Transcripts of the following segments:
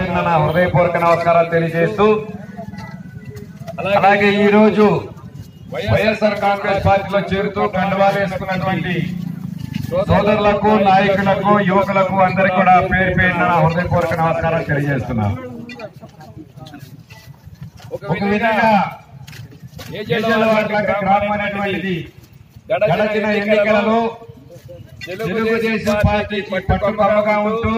పేరున నా హృదయపూర్వక నమస్కారాలు తెలియజేస్తూ, అలాగే ఈ రోజు వైఎస్ఆర్ కాంగ్రెస్ పార్టీలో చేరుతూ కండువాలు వేసుకున్నటువంటి సోదరులకు, నాయకులకు, యువకులకు అందరికీ కూడా పేరు పేరున నా హృదయపూర్వక నమస్కారాలు తెలియజేస్తున్నాను. ఒక విధంగా గ్రామం అనేటువంటిది గడచిన ఎన్నికలలో తెలుగుదేశం పార్టీకి పట్టుకొమ్మగా ఉంటూ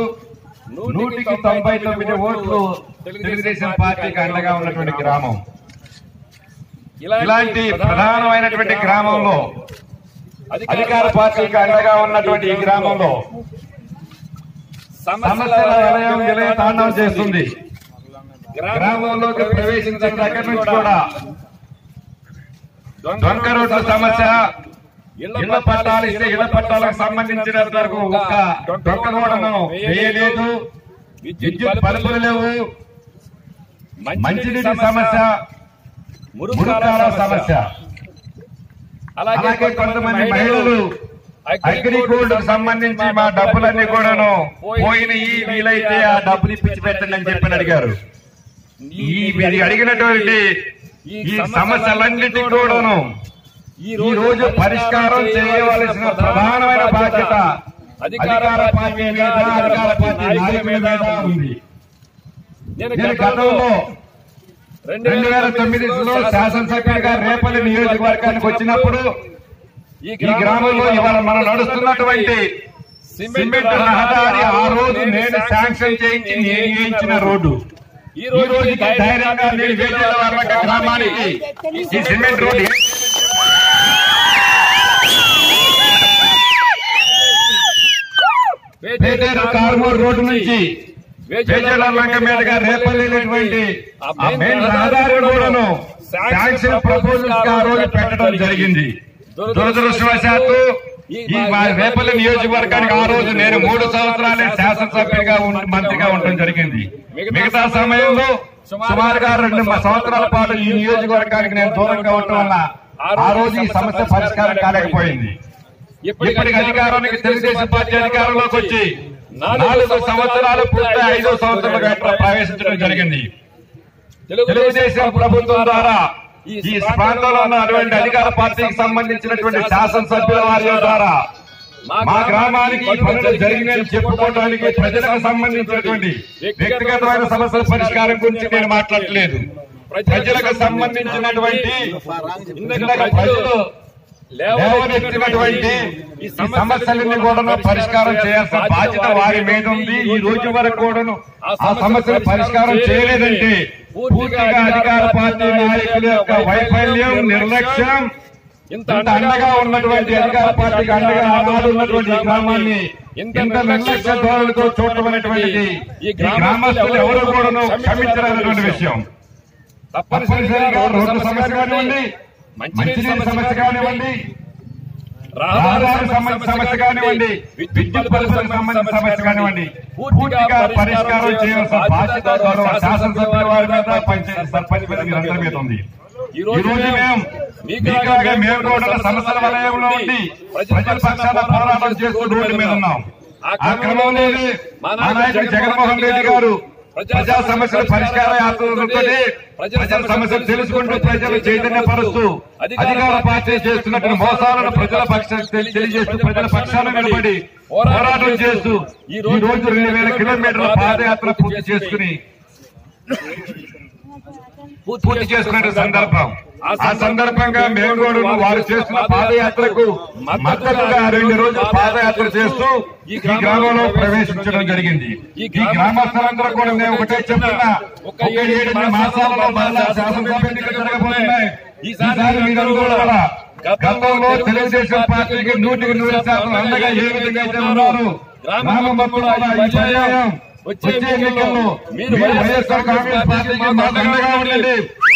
199 ఓట్లు తెలుగుదేశం పార్టీకి అండగా ఉన్నటువంటి గ్రామం. ఇలాంటి ప్రధానమైనటువంటి గ్రామంలో, అధికార పార్టీకి అండగా ఉన్నటువంటి ఈ గ్రామంలో సమస్యల విలయ తాండవం చేస్తుంది. గ్రామంలోకి ప్రవేశించిన దగ్గర నుంచి కూడా దొంగ రోడ్ల సమస్య, ఇళ్ల పట్టాలు ఇస్తే ఇళ్ల పట్టాలకు సంబంధించిన వరకు ఒక్క దొంగ రోడ్డును వేయలేదు, విద్యుత్ బల్బులు లేవు, మంచినీటి సమస్య, మురుకాల సమస్య. అలాగే కొంతమంది మహిళలు అగ్రిగోల్డ్ సంబంధించి మా డబ్బులన్నీ కూడాను పోయినాయి, వీలైతే ఆ డబ్బులు ఇప్పించి పెట్టండి అని చెప్పి అడిగారు. అడిగినటువంటి ఈ సమస్యలన్నిటి కూడాను ఈ రోజు పరిష్కారం చేయవలసిన ప్రధానమైన బాధ్యత అధికార పార్టీ మీద, అధికార పార్టీ నాయకుల మీద ఉంది. నేను గతంలో 2009లో శాసనసభ్యుడిగా రేపల్లి నియోజకవర్గానికి వచ్చినప్పుడు ఈ గ్రామంలో ఇవాళ మనం నడుస్తున్నటువంటి సిమెంట్ రహదారి ఆ రోజు నేను శాంక్షన్ చేయించి వేయించిన రోడ్డు. ఈ రోజుకి ధైర్యంగా నేను వేజేళ్ళ గ్రామానికి ఈ సిమెంట్ రోడ్డు కార్మూర్ రోడ్డు నుంచి వేజేళ్ళ మీదుగా రేపల్లినటువంటి మెయిన్ రహదారి కూడాను శాంక్షన్ ప్రపోజల్స్ గా ఆ రోజు పెట్టడం జరిగింది. దురదృష్టవశాత్తు ఈ రేపల్లి నియోజకవర్గానికి ఆ రోజు నేను 3 సంవత్సరాలే శాసనసభ్యుడిగా మంత్రిగా ఉండడం జరిగింది. మిగతా సమయంలో సుమారుగా 2 సంవత్సరాల పాటు ఈ నియోజకవర్గానికి నేను దూరంగా ఉండటం వల్ల ఆ రోజు ఈ సమస్య పరిష్కారం కాలేకపోయింది. ఇప్పటికి అధికారానికి తెలుగుదేశం పార్టీ అధికారంలోకి వచ్చి 4 సంవత్సరాలు పూర్తి 5వ సంవత్సరంలో ప్రవేశించడం జరిగింది. తెలుగుదేశం ప్రభుత్వం ద్వారా ఈ ప్రాంతంలో ఉన్నటువంటి అధికార పార్టీకి సంబంధించినటువంటి శాసనసభ్యుల వారి ద్వారా మా గ్రామానికి పనులు జరిగినని చెప్పుకోవడానికి ప్రజలకు సంబంధించినటువంటి వ్యక్తిగతమైన సమస్యల పరిష్కారం గురించి నేను మాట్లాడలేదు. ప్రజలకు సంబంధించినటువంటి ప్రజలు లేవనెత్తినటువంటి ఈ సమస్యలన్నీ కూడా పరిష్కారం చేయాల్సిన బాధ్యత వారి మీద ఉంది. ఈ రోజు వరకు కూడాను ఆ సమస్యలు పరిష్కారం చేయలేదంటే పూర్తిగా అధికార పార్టీ నాయకుల యొక్క వైఫల్యం, నిర్లక్ష్యం. ఇంత అండగా ఉన్నటువంటి అధికార పార్టీకి అండగా ఆనాడు ఉన్నటువంటి ఈ గ్రామాన్ని ఇంత నిర్లక్ష్య ధోరణితో చూడటం అనేటువంటిది ఈ గ్రామస్తులు ఎవరు కూడాను క్షమించాలనేటువంటి విషయం. తప్పనిసరిగా రోడ్ల సమస్య కానివ్వండి, మంచినీటి సమస్య కానివ్వండి, రహదారి సమస్య కానివ్వండి, విద్యుత్ బల్బులకు సంబంధించిన సమస్య కానివ్వండి, పూర్తిగా పరిష్కారం చేయాల్సిన బాధ్యత శాసనసభ్యుల వారి మీద, పంచాయతీ సర్పంచ్ మీద, మీరందరి మీద ఉంది. ఈ రోజు మేము కూడా సమస్యల వలయంలో ఉండి ప్రజల పక్షాన పోరాటం చేస్తూ రోడ్డు మీద ఉన్నాం. ఆ క్రమంలోనే మా నాయకుడు జగన్మోహన్ రెడ్డి గారు ప్రజా సమస్యల పరిష్కార యాత్రలతో ప్రజల సమస్యలు తెలుసుకుంటూ ప్రజలు చైతన్యపరుస్తూ అధికార పార్టీ చేస్తున్నటువంటి మోసాలను ప్రజల పక్షాన్ని తెలియజేస్తూ ప్రజల పక్షాన నిలబడి పోరాటం చేస్తూ ఈ రోజు 2000 కిలోమీటర్ల పాదయాత్ర పూర్తి చేసుకునే సందర్భం. ఆ సందర్భంగా మేము కూడా వారు చేస్తున్న పాదయాత్రకు మద్దతుగా 2 రోజులు పాదయాత్ర చేస్తూ ఈ గ్రామంలో ప్రవేశించడం జరిగింది. ఈ గ్రామస్తులందరూ కూడా మేము ఒకటే చెప్తున్నా, 7 మాసాలలో మరలా శాసనసభ ఎన్నికలు జరగబోతున్నాయి. ఈసారి మీరందరూ కూడా గతంలో తెలుగుదేశం పార్టీకి 100% అండగా ఏ విధంగా అయితే ఉన్నారు, గ్రామం మొత్తం వచ్చే ఎన్నికల్లో మీరు వైఎస్ఆర్ కాంగ్రెస్ పార్టీకి మాకు అండగా ఉండండి.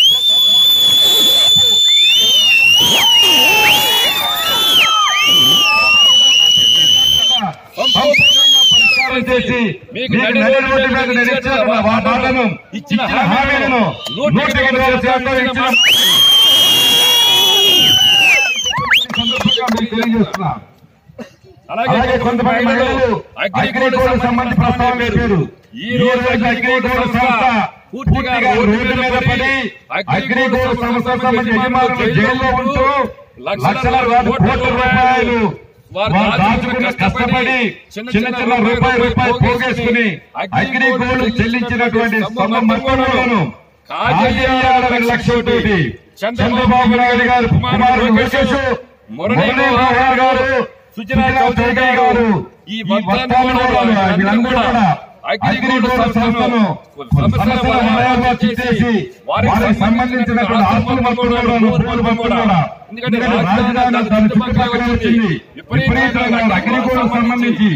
చేసి మీకు నడి మీద నిలిచిన వాటాలను ఇచ్చిన హామీలను 100% తెలియజేస్తున్నా. అలాగే కొంతమంది మహిళలు అగ్రిగోల్డ్ సంబంధించి ప్రస్తావన పెట్టారు. ఈ రోజు అగ్రిగోల్డ్ సంస్థ పూర్తిగా రోడ్డు మీద పడి అగ్రిగోల్డ్ సంస్థ సంబంధించి యజమానులు జైల్లో ఉంటూ లక్షల కోట్ల రూపాయలు వారు దాచుకుని కష్టపడి చిన్న చిన్న రూపాయి పోగేసుకుని అగ్రిగోల్డ్ చెల్లించినటువంటి మొత్తాలను కాజేయాలనే లక్ష్యంతో చంద్రబాబు నాయుడు గారు కుమారుడు లోకేష్, మురళీ మనోహర్ గారు, సుజనా చౌదరి గారు ఈ వీళ్ళందరూ కూడా అగ్రిగోల్డ్ సంస్థను సమస్యల చేసి వారికి సంబంధించినటువంటి ఆస్తులు పంపుకోవడం. ఎందుకంటే రాజధాని చుట్టుపక్కల వచ్చింది విపరీతంగా అగ్రిగోల్డ్ సంబంధించి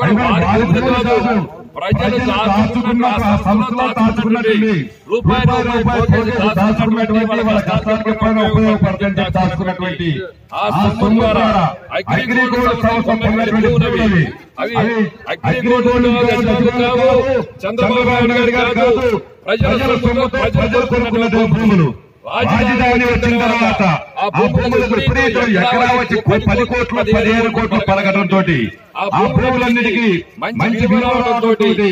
ప్రజలు దాచుకున్న సంస్థలో దాచుకున్నటువంటి రూపాయి దాచుకున్నటువంటి వాళ్ళ కష్టానికి ఉపయోగపడుతుంది దాచుకున్నటువంటి ఆ సొమ్ము ద్వారా అగ్రిగోల్డ్ సంస్థ పొందినటువంటి అవి అగ్రిగోల్డ్ చంద్రబాబు నాయుడు గారు కాదు, ప్రజల సొమ్ముతో ప్రజలు కొనుక్కున్నటువంటి భూములు. రాజధాని వచ్చిన తర్వాత ఆ భూములకు విపరీతం ఎకరా వచ్చి 10 కోట్లు 15 కోట్లు పలకడంతో ఆ భూములన్నిటికీ మంచి విలువలతో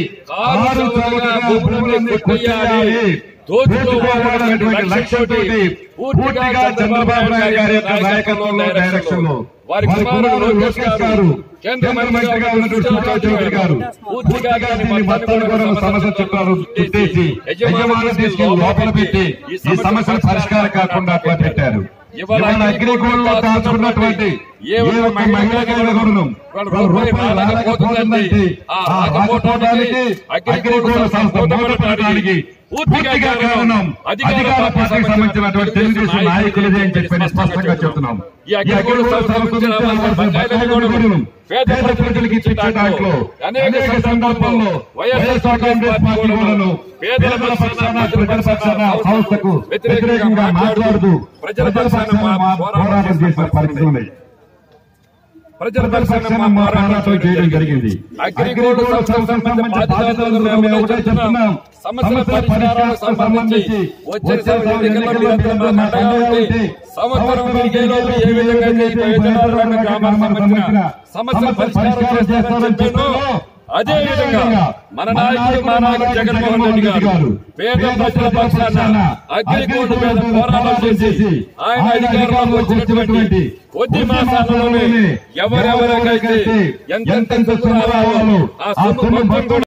భూములన్నీ కొట్టేయాలి, దోచుకోవాలనేటువంటి లక్ష్యంతో పూర్తిగా చంద్రబాబు నాయుడు గారి యొక్క నాయకత్వంలో డైరెక్షన్ లో వారి కుమారుడు లోకేష్ గారు, కేంద్ర మంత్రిగా ఉన్నటువంటి సుజనా చౌదరి గారు పూర్తిగా మొత్తాన్ని కూడా సమస్య చుట్టాలు చుట్టేసి యజమానులు తీసుకెళ్లి లోపల పెట్టి ఈ సమస్యలు పరిష్కారం కాకుండా అట్లా పెట్టారు. ఇవాళ అగ్రిగోల్డ్ లో దాచుకున్నటువంటి ఏ ఒక్క మహిళను రూపాయలు రాకపోతుందంటే ఆ రాకపోవడానికి అగ్రిగోల్డ్ సంస్థ మూలపడడానికి పూర్తిగా కారణం అధికార పార్టీకి సంబంధించినటువంటి తెలుగుదేశం నాయకులదే అని చెప్పి స్పష్టంగా చెప్తున్నాం. ఈ అగ్రిగోల్డ్ సంస్థ పేద ప్రజలకు ఇచ్చే దాంట్లో అనేక సందర్భాల్లో వైఎస్ఆర్ కాంగ్రెస్ పార్టీ వాళ్ళను పేదల పక్షాన సంస్థకు వ్యతిరేకంగా మాట్లాడుతూ ప్రజల పక్షాన పోరాటం చేసిన పరిస్థితి ఉన్నాయి. ప్రజల పక్షాన పోరాటం చేయడం జరిగింది. అగ్రిగోల్డ్ సంబంధించిన బాధ్యతలు చెప్తున్నాం. సమస్యల పరిష్కారాలకు సంబంధించి వచ్చే సంవత్సరం ఏ విధంగా గ్రామానికి సమస్యల పరిష్కారం చేస్తారో అదే విధంగా మన నాయకుడు జగన్మోహన్ రెడ్డి గారు పేద ప్రజల పక్షాన అగ్రిగోల్డ్ మీద పోరాటం చేసి ఆయన అధికారంలోకి వచ్చినటువంటి కొద్ది మాసాలలోనే ఎవరెవరికైతే ఎంతెంత సొమ్ము రావాలో ఆ సొమ్ము మొత్తం